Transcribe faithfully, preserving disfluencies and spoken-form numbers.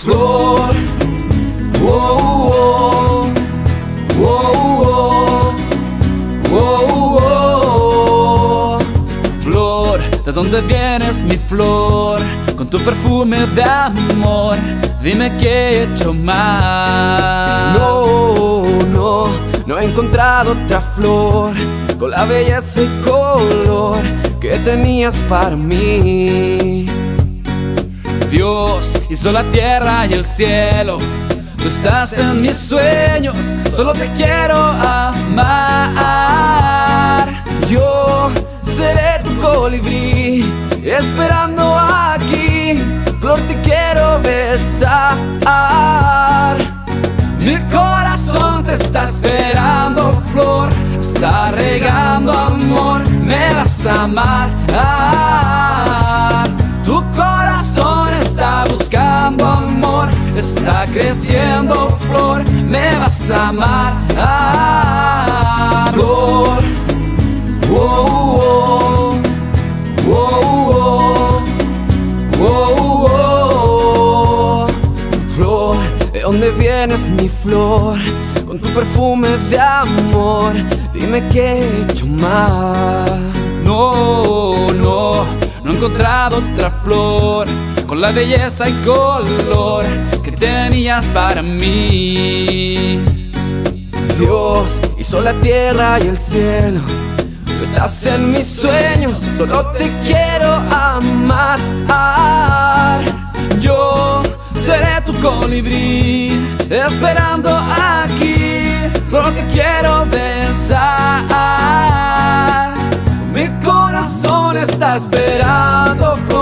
Flor, oh, oh, oh, oh, oh, oh. Flor, ¿de dónde vienes mi flor? Con tu perfume de amor, dime qué he hecho mal. No, no, no he encontrado otra flor con la belleza y color que tenías para mí. Dios hizo la tierra y el cielo, tú estás en mis sueños, solo te quiero amar. Yo seré tu colibrí, esperando aquí, flor te quiero besar. Mi corazón te está esperando, flor, está regando amor, me vas a amar. Tu corazón está buscando amor, está creciendo, flor, me vas a amar. Flor, oh, oh, oh, oh, oh, oh. Flor, ¿de dónde vienes mi flor? Con tu perfume de amor, dime qué he hecho mal. No, no, no he encontrado otra flor con la belleza y color que tenías para mí. Dios hizo la tierra y el cielo, tú estás en mis sueños, solo te quiero amar. Yo seré tu colibrí, esperando aquí, flor te quiero besar. Mi corazón está esperando,